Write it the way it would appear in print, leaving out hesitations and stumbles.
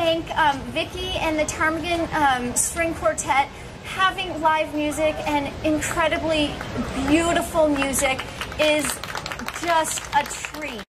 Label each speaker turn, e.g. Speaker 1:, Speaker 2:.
Speaker 1: think Vicki and the Ptarmigan String Quartet, having live music and incredibly beautiful music is just a treat.